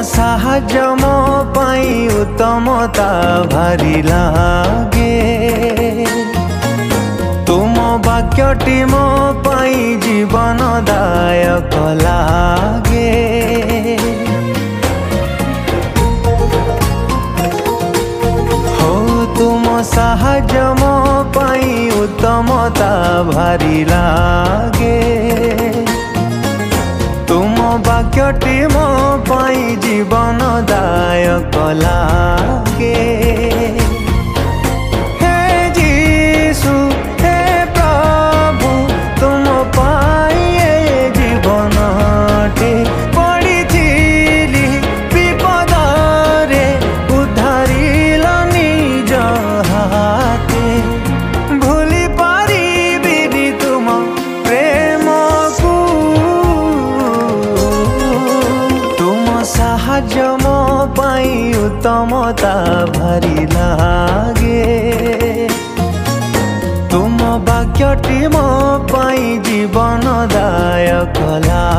साहाय्य मो पाई उत्तमता भारी लागे। तुम वाक्यटी मो पाई जीवनदायक लागे। हो तुम साहाय्य मो पाई उत्तमता भारी लागे। तुम वाक्यटी मो पाई जीवनदायक लागे। हे जीसु हे प्रभु तुम पाई ए जीवनटी पड़िथिली विपदरे उद्धारिल निज हाते। भूली पारिबिनि तुम प्रेम को। तुम साहाय्य मो पाई उत्तमता भारी लागे। तुम वाक्यटी मो पाई जीवनदायक लागे।